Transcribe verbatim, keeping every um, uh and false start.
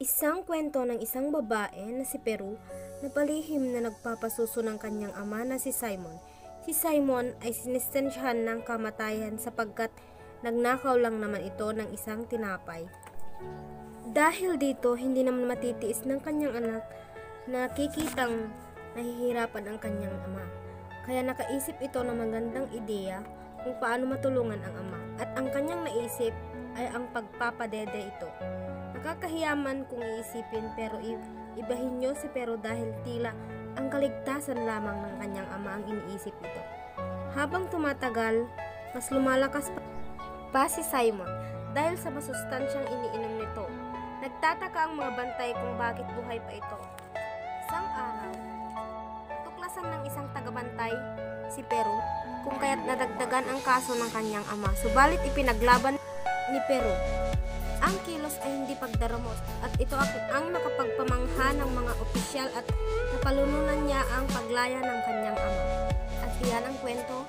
Isang kwento ng isang babae na si Peru na palihim na nagpapasuso ng kanyang ama na si Simon. Si Simon ay sinistensyahan ng kamatayan sapagkat nagnakaw lang naman ito ng isang tinapay. Dahil dito, hindi naman matitiis ng kanyang anak na nakikitang nahihirapan ang kanyang ama. Kaya nakaisip ito ng magandang ideya kung paano matulungan ang ama. At ang kanyang naisip ay ang pagpapadede ito. Nakakahiyaman kung iisipin pero ibahin nyo si Pero dahil tila ang kaligtasan lamang ng kanyang ama ang iniisip ito. Habang tumatagal, mas lumalakas pa si Simon dahil sa masustansyang iniinom nito. Nagtataka ang mga bantay kung bakit buhay pa ito. Isang araw, tuklasan ng isang tagabantay si Pero kung kaya't nadagdagan ang kaso ng kanyang ama. Subalit ipinaglaban ni Pero ang kilos ay hindi pagdaramos at ito ang nakapagpamangha ng mga opisyal at napalununan niya ang paglaya ng kanyang ama. At iyan ang kwento